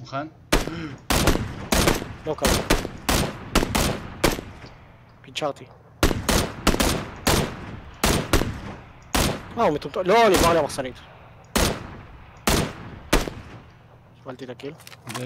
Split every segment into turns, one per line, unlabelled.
מוכן?
לא קרה. פינצ'רתי. הוא מטומטם. לא, נגמר לי המחסנית. קיבלתי את הקיל.
דד.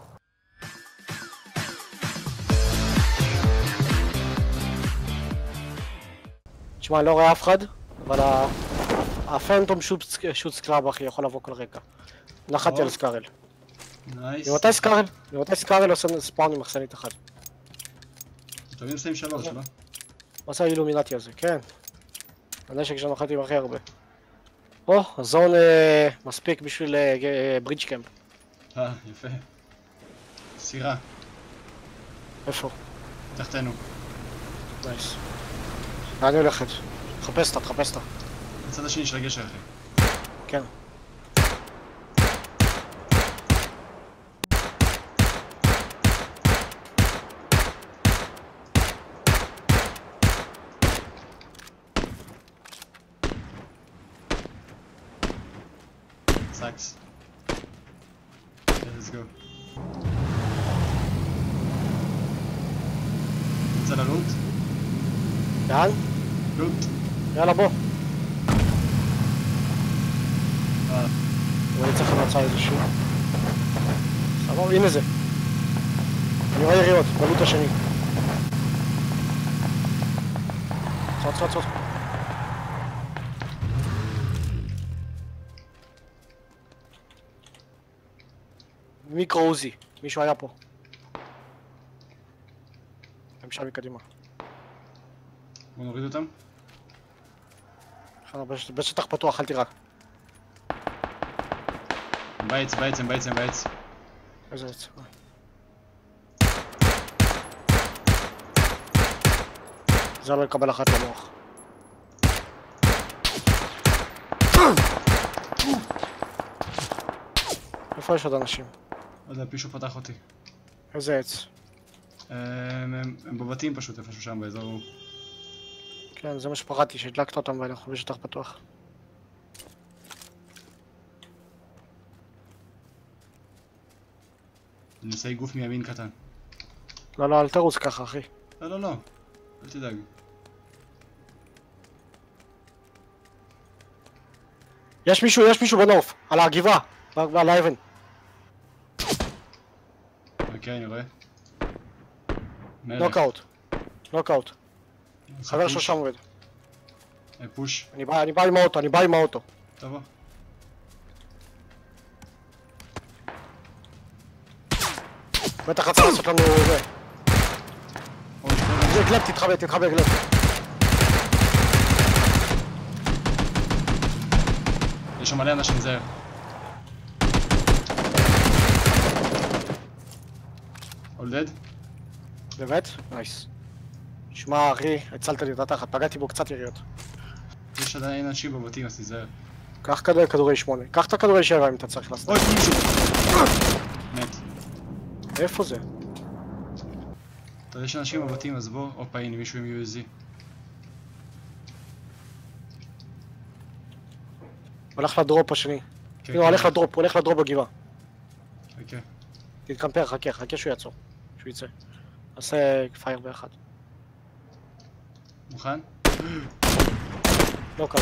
תשמע, אני לא רואה אף אחד, אבל הפנטום שוט סקראב אחי יכול לבוא כל רגע. נחתי על סקארל.
נייס.
ממתי סקארל? ממתי סקארל עושה ספאון עם מחסנית אחת?
תמיד עושים 3, לא?
הוא עושה אילומינטי הזה, כן. הנשק שאני נחתי עם הכי הרבה. הזון מספיק בשביל ברידג' קמפ.
יפה. סירה.
איפה?
תחתנו.
נייס. לאן היא הולכת? תחפש אותה, תחפש אותה.
בצד השני של הגשר אחי.
כן.
סאקס. let's go. יצא ללוט?
לאן?
לוט.
יאללה בוא. אני צריך למצוא איזשהו. סבבה, הנה זה. אני רואה יריות, בלוט השני. צוץ. מיקרו עוזי, מישהו היה פה. הם שם מקדימה.
בוא נוריד אותם.
בשטח פתוח, אל תירא.
הם בעץ.
איזה עץ? זה לא יקבל אחת למוח. איפה יש עוד אנשים?
לא יודע, פישו פתח אותי.
איזה עץ?
הם בבתים פשוט איפשהו שם באזור.
כן, זה מה שפחדתי, שהדלקת אותם ואנחנו בשטח פתוח.
אני עושה גוף מימין קטן.
לא, אל תרוץ ככה, אחי.
לא. אל תדאג.
יש מישהו בנוף, על הגבעה, על האבן.
אוקיי, אני רואה.
נוקאוט. חבר שלו שם עובד.
פוש.
אני בא עם האוטו.
תבוא.
בטח רצה לעשות לנו זה. זה גלב, תתחבא גלב.
יש שם מלא אנשים, זהר. הולדד?
באמת? נייס. שמע אחי, הצלת לי את התחת, פגעתי בו קצת יריות.
יש עדיין אנשים בבתים, אז תיזהר.
קח כדורי 8, קח את הכדורי 7 אם אתה צריך לעשות.
אוי, מישהו! מת.
איפה זה?
אתה יודע יש אנשים בבתים, אז בוא. הופה, הנה מישהו עם USZ.
הולך לדרופ השני. הוא הולך לדרופ בגבעה.
אוקיי.
תתקמפר, חכה שהוא יעצור. שהוא יצא. נעשה פייר באחד.
מוכן?
לא קרה.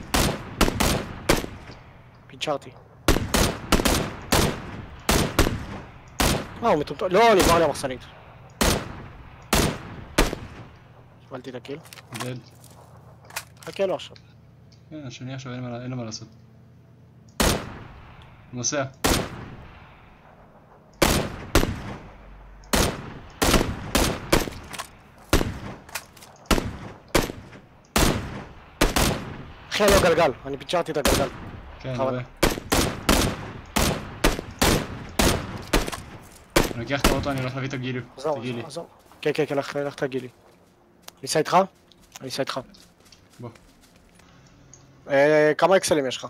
פינצ'רתי. הוא מטומטם. לא, נגמר לי המחסנית. קיבלתי את הקיל.
דד.
חכה לו עכשיו.
כן, השני עכשיו אין לו מה לעשות. נוסע.
אחי, לא גלגל, אני פינצ'רתי את הגלגל.
כן, אני רואה. אני לוקח את האוטו, אני הולך להביא את הגילי.
עזור. כן, לך את הגילי. אני אסע איתך?
בוא.
כמה אקסלים יש לך?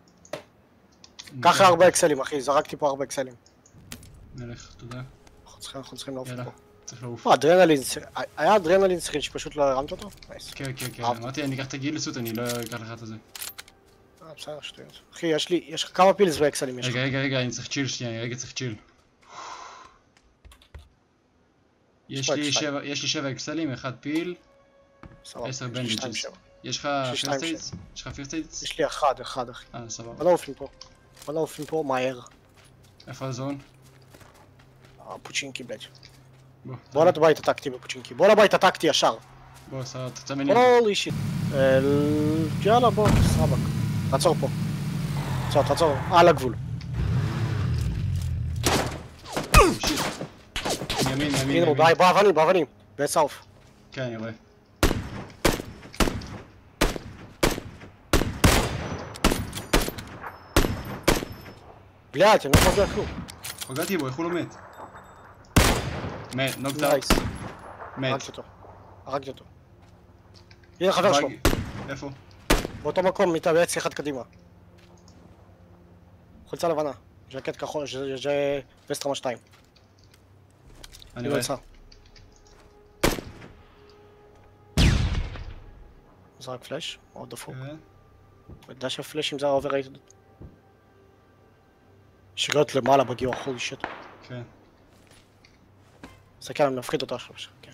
קח 4 אקסלים אחי, זרקתי פה 4 אקסלים.
נלך, תודה.
אנחנו צריכים לעוף פה.
צריך לעוף.
אדרנלין, היה אדרנלין סכין שפשוט לא הרמת אותו?
כן, אמרתי אני אקח את הגיל לסות, אני לא אקח לך את זה.
בסדר, שטויות. אחי, יש לך כמה פילס באקסלים יש לך?
רגע, אני צריך צ'יל שנייה, אני צריך צ'יל. יש לי 7 אקסלים, 1 פיל, 10 בנדיג'ס. יש לך פירסטיידס?
יש לי אחד, אחי.
סבבה.
בוא נעופים פה מהר.
איפה הזון?
פוצ'ינקי בלד. בוא לבית הטקטי בפוצ'ינקי. בוא לבית הטקטי ישר.
בוא, תצא מניע.
הולי שיט. יאללה בוא, סבק. תעצור פה. תעצור. על הגבול.
שיט. ימין.
הנה הוא באבנים. בסוף.
כן, אני רואה.
בלעד, אני לא פוגע כלום.
פגעתי בו, איך הוא לא מת? מת, נוקט אאוט. מת.
הרגתי אותו. הנה חבר שלו.
איפה?
באותו מקום, מתאבץ אחד קדימה. חולצה לבנה. ז'קט כחול, זה וסט רמה 2.
אני רואה.
זרק פלאש, מאוד דפוק. יודע שהפלאשים זה האוברייטד. שגרת למעלה בגיור, חולי שיט.
כן.
זה כן, אני מפחיד אותו עכשיו. כן.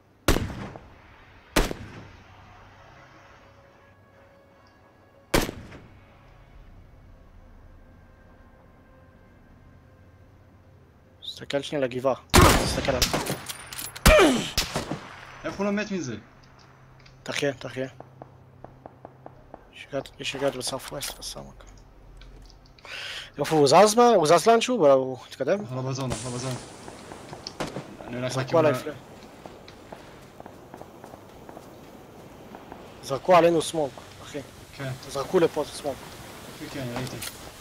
תסתכל שנייה לגבעה. תסתכל עליו.
איך הוא לא מת מזה?
תחיה. יש שגרת בסאוף ווסט בסמק. איפה הוא זז? הוא זז לאנשהו? הוא התקדם?
אנחנו לא בזון. אני הולך
זרקו עליי פלא. זרקו עלינו סמוק, אחי.
כן.
זרקו לפה סמוק.
כן, אני ראיתי.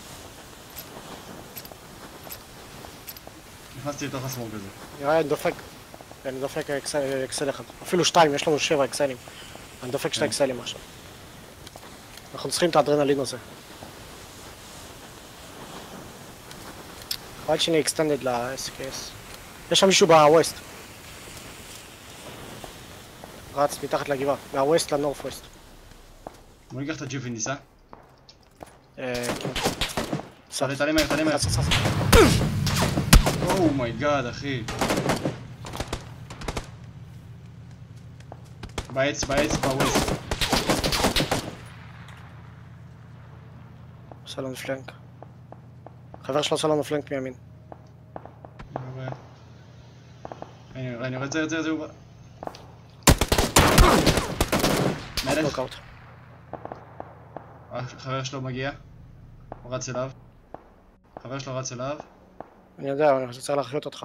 נכנסתי לתוך הסמוק הזה.
נראה, אני דופק אקסל אחד. אפילו 2, יש לנו 7 אקסלים. אני דופק 2 אקסלים עכשיו. אנחנו צריכים את האדרנלין הזה. חבל שאני אקסטנדד ל-SKS. יש שם מישהו בווסט. רץ מתחת לגבעה. מהווסט לנורף ווסט.
בוא ניקח את הג'יפ וניסה.
כן.
תעלה מהר. אומייגאד, אחי. בעץ, בווסט.
עושה לנו פלנק. חבר שלו עושה לנו פלנק מימין.
אני רואה את זה, הוא בא. מלך.
נוקאוט.
חבר שלו מגיע. הוא רץ אליו. חבר שלו רץ אליו.
אני יודע, אני צריך להחיות אותך.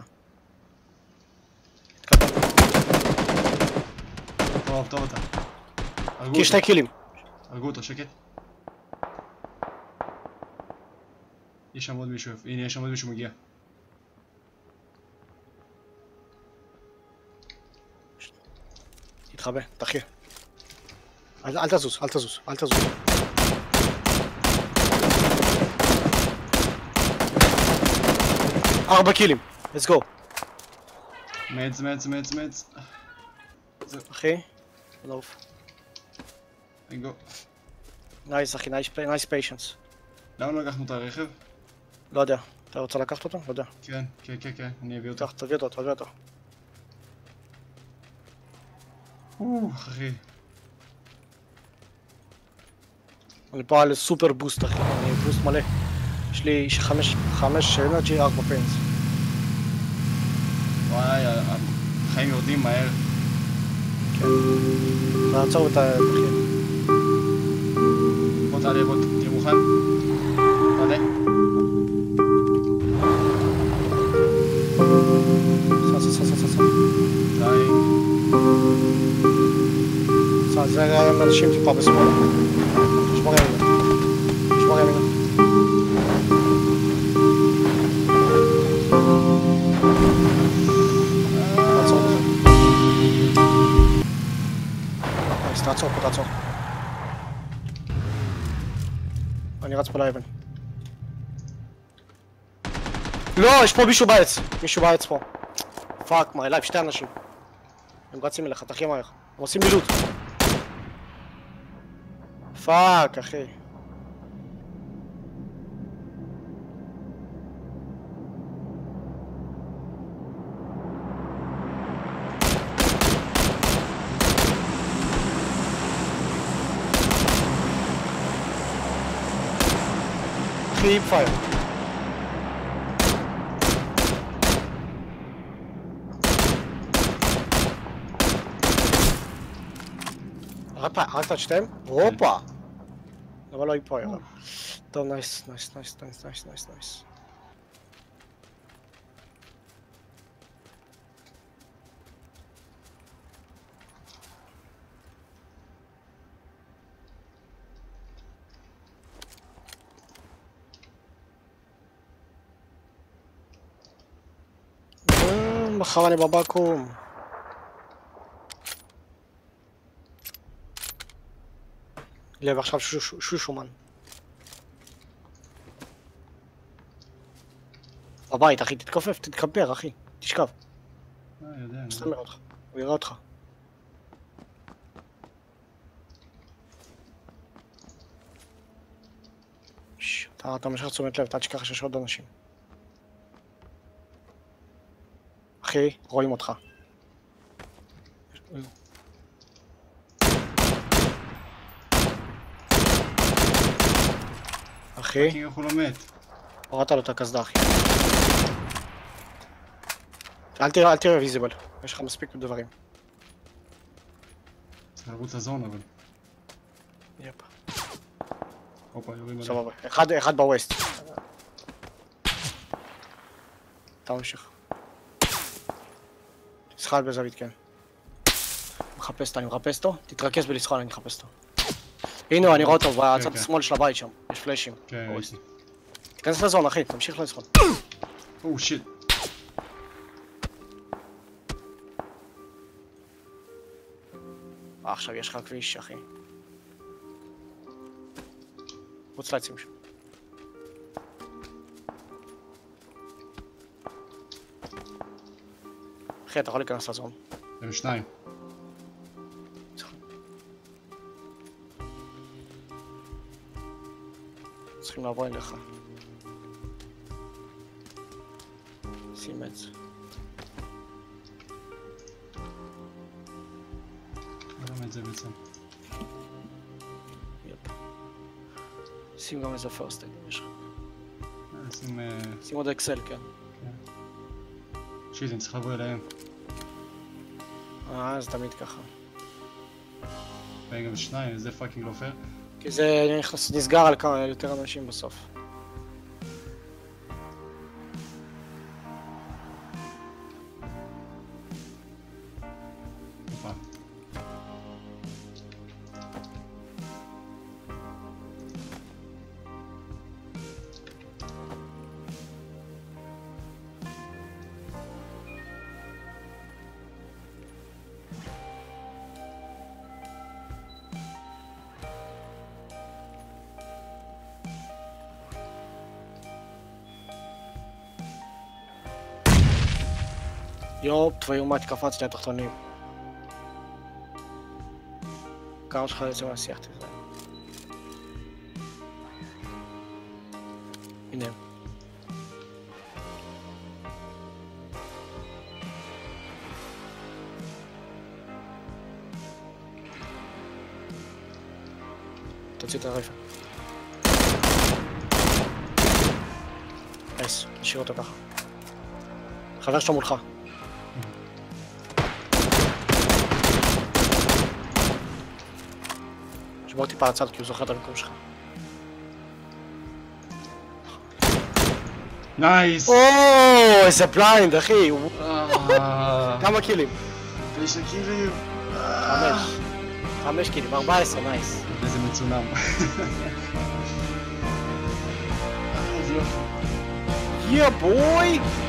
טוב אתה.
כי 2 קילים.
הרגו אותו, שקט. יש שם עוד מישהו, הנה יש שם עוד מישהו מגיע.
תתחבא, תחיה. אל תזוז. 4 קילים, let's go.
מץ.
אחי, נוף.
גו.
נייס אחי, נייס פיישנס.
למה לא לקחנו את הרכב?
לא יודע, אתה רוצה לקחת אותו? לא יודע.
כן, אני אביא אותו.
תביא אותו.
אחי.
אני פה על סופר בוסט אחי, אני בוסט מלא. יש לי 5 אנרג'י, 4 פיינס.
וואי, החיים יורדים מהר.
כן. תעצור את האחי.
בוא תעלה, תהיה מוכן. תעלה.
סע.
די.
זה אנשים טיפה בשמאלה. שמור ימינה. תעצור. אני רץ פה לאבן. לא, יש פה מישהו בעץ פה. פאק, מה, אליי, 2 אנשים. הם רצים אליך, תחי מהר. הם עושים מילוט. פאק, אחי. אחי, פייר. הרגת את שתיהם? הופה! אבל לא היא פייר. טוב, נייס. מחר אני בבקום. לב עכשיו שושומן. בבית אחי, תתכופף, תתכבר אחי, תשכב.
יודע.
מסתמר אותך, הוא יראה אותך. אתה משך תשומת לב, אתה תשכח שיש עוד אנשים. אחי, רואים אותך. אחי,
איך הוא לא מת?
הורדת לו את הקסדה אחי. אל תראה ויזיבל, יש לך מספיק דברים.
צריך לרוץ לזון אבל.
יפ.
הופה, יורים עליו.
סבבה, אחד בווסט. אתה ממשיך. תסחל בזווית, כן. אני מחפש אותו, תתרכז בלסחול, אני מחפש אותו. הנה, אני רואה אותו בצד השמאל של הבית שם, יש פלאשים.
כן, ראיתי.
תיכנס לזון אחי, תמשיך לסחול.
או שיט.
עכשיו יש לך כביש אחי. רוץ לעצים שם. אחי, אתה יכול להיכנס לזון.
הם שניים.
צריכים לעבור אליך. שים את זה.
גם את זה בעצם.
יפ. שים גם איזה פרסט אייד אם יש לך. שים עוד אקסל, כן.
שיט, אני צריך לבוא אליהם.
זה תמיד ככה.
וגם שניים, זה פאקינג לא פייר.
כי זה נסגר על כמה יותר אנשים בסוף.
הופה.
יופ, твою мать, קפצתי לתחתונים. כמה שלך יוצא מהשיח תזה. הנה. תוציא את הרייפל. נייס, נשאיר אותו ככה. חבר שלו מולך. בוא טיפה לצד כי הוא זוכר את המקום שלך.
נייס!
איזה בליינד אחי! כמה קילים?
9 קילים!
5 קילים, 14, נייס.
איזה מצונם.
יא בוי!